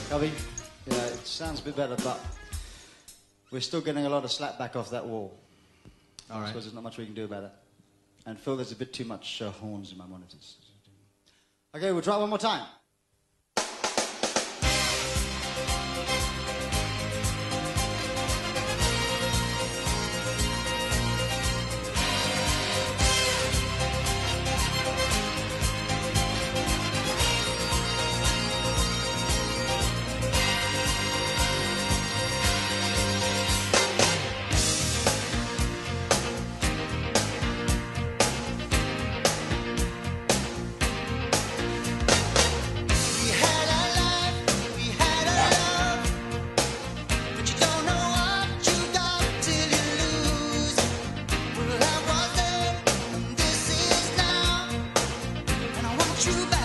Cubby, yeah, it sounds a bit better, but we're still getting a lot of slap back off that wall. All right. Because there's not much we can do about it. And Phil, there's a bit too much horns in my monitors. Okay, we'll try one more time. You